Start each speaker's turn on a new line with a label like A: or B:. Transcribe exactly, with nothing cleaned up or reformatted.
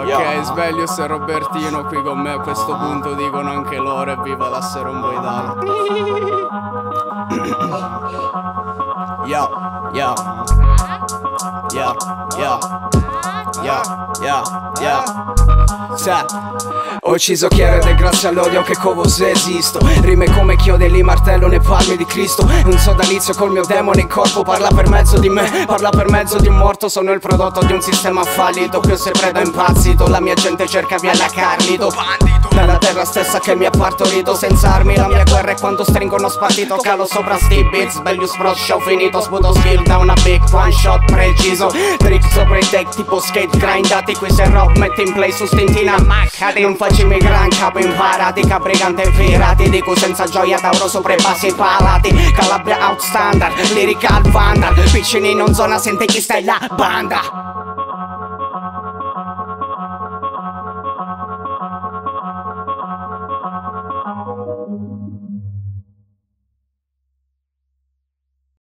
A: Ok, Svelius e Robertino qui con me a questo punto dicono anche loro e viva la Seromboidale. Yo, yo, yo, yo, yo, yo, yo. Sa. Ho ucciso Chiara ed è grazie all'odio che cose esisto. Rime come chiodi li martello nei palmi di Cristo. Un sodalizio col mio demone in corpo. Parla per mezzo di me, parla per mezzo di un morto. Sono il prodotto di un sistema fallito. Che se preda impazzito. La mia gente cerca via la Carlito. Dalla terra stessa che mi ha partorito. Senza armi la mia guerra è quando stringono spartito. Calo sopra sti beats, Bellius Pro show finito. Sputo skill da una big one shot preciso. Trick sopra i deck tipo skate grindati. Qui se rock metti in play su stintina maccati. Non facimi gran capo imparati. Cabrigante infilati. Dico senza gioia Tauro sopra i bassi palati. Calabria outstandard, lyrical vandal. Piccini non zona sente chi stai la banda.